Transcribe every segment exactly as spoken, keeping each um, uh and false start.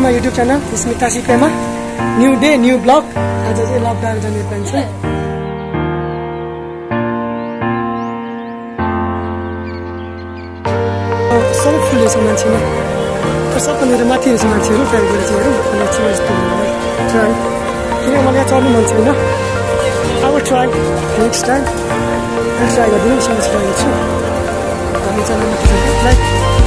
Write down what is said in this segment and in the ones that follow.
my YouTube channel. This is Mitashi Prema. New day, new vlog. आज चाहिँ lockdown जाने plan छ। सब फुल्ले छ मान्छेमा। तर सबभन्दा माथि रहेछ मान्छेहरू ट्राई गरेर चाहिँ हेरौँ अनि चाहिँ यस्तो ट्राई किन मलाई चढ्नु मन छैन। I will try next time. I'll try गर्दिनु सँग ट्राई गर्छु। हामी चाहिँ माथि जान्छ लाइक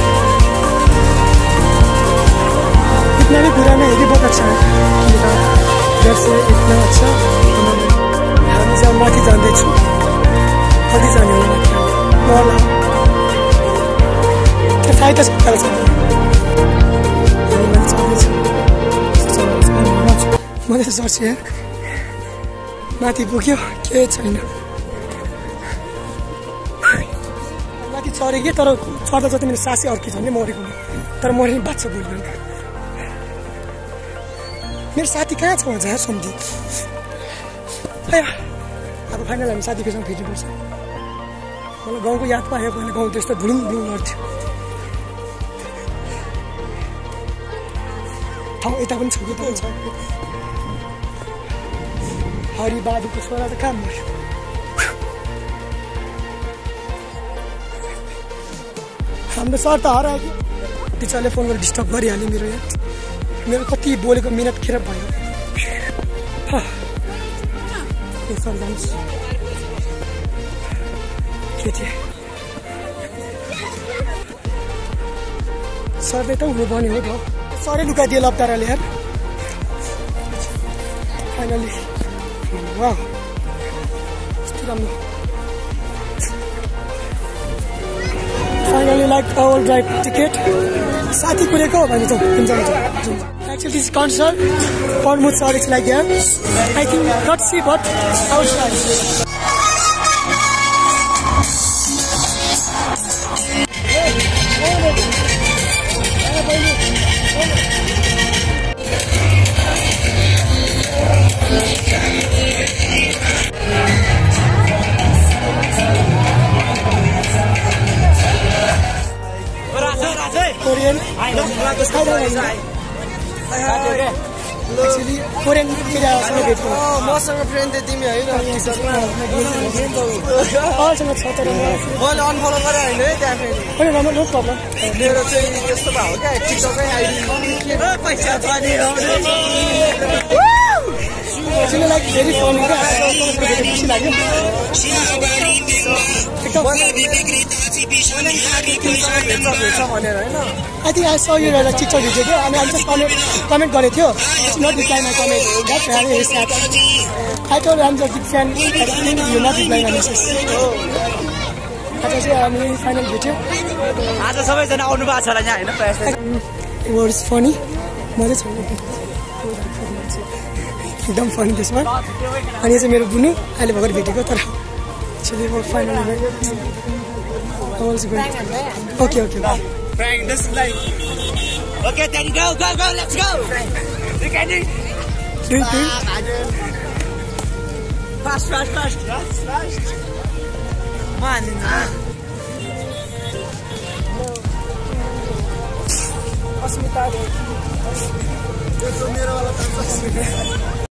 इतना भी पुराना है, ये बहुत अच्छा है। घर से इतना अच्छा हामी जब माथि जाँदैछु कति जाने होला होला त्यो फाइदा छ तर छैन मैले सर्च हेर माथि पुग्यो केही छैन माथि चढेँ कि तर चढ्दा जति मेरो सासै अर्की झन् मरेको तर मरे बाँच्छ बोल्दैन मेरो साथी कहाँ छ भन्छ यार सम्झी अब फाइनल हामी साथीकोसँग भेट्नुपर्छ मलाई गाउँको याद पायो भने गाउँ त्यस्तो भुलुङ भुलुङ गर्थ्यो ठाउँ यता पनि छ कि पनि छ हरि बाबुको छोरा त कहाँ मर्यो हाम्रो सर त हरायो टिचरले फोन गरेर डिस्टर्ब गरिहाल्यो मेरो यहाँ मेरो कति बोलेको मिनट खेर भयो सर जानुहोस् के थियो सरले त हुनु पर्ने हो त सरै लुकाइदियो लप्ताराले यार फाइनली वाह यस्तो राम्रो finally like our drive ticket साथी कुरेको भने त हुन्छ हुन्छ Actually, this concert for most are it's like yeah. I think not see but outside. Korean. I know. Actually, Korean media celebrate. Oh, मसँग फ्रेन्ड त तिमी हैन असँग छ तर मैले अनफलो गरे हैन है त्यहाँ फेरि हैन राम्रो नो प्रब्लम मेरो चाहिँ यस्तो भयो क्या टिकटकै आइडी के पैसा पनि आउने actually like very funny खुसी लाग्यो I think I saw you like TikTok video and I just comment comment गरेको थियो it's not reply my comment that's very sad I told I'm just big fan you're not replying my message आज चाहिँ हामी final भेट्यौँ आज सबैजना आउनु भएको छ होला यहाँ हैन प्रयास it was funny मजा छ एकदम फनी त्यसमा अनि यो चाहिँ मेरो बुनु अहिले भर्खर भेटेको तर एक्चुअली म final Okay, okay. Frank, this is like. Okay, then go, go, go, let's go. You can do it. Do it, do it. Fast, fast, fast. Fast, fast. Come on. Asmita. This is my